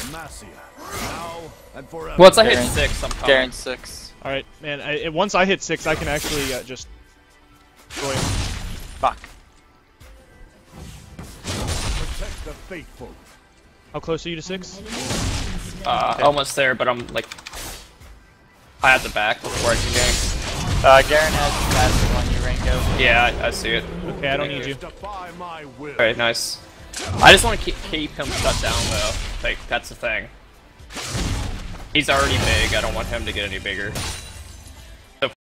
Once I hit 6, I'm coming. Garen 6. Alright, man, once I hit 6, I can actually just destroy him. Fuck. Protect the faithful. How close are you to 6? Almost there, but I'm like... I have the back before I can gank. Garen has the passive on you, Rango. Yeah, I see it. Okay, I don't need you. Okay, nice. I just want to keep him shut down, though. Like, that's the thing. He's already big, I don't want him to get any bigger.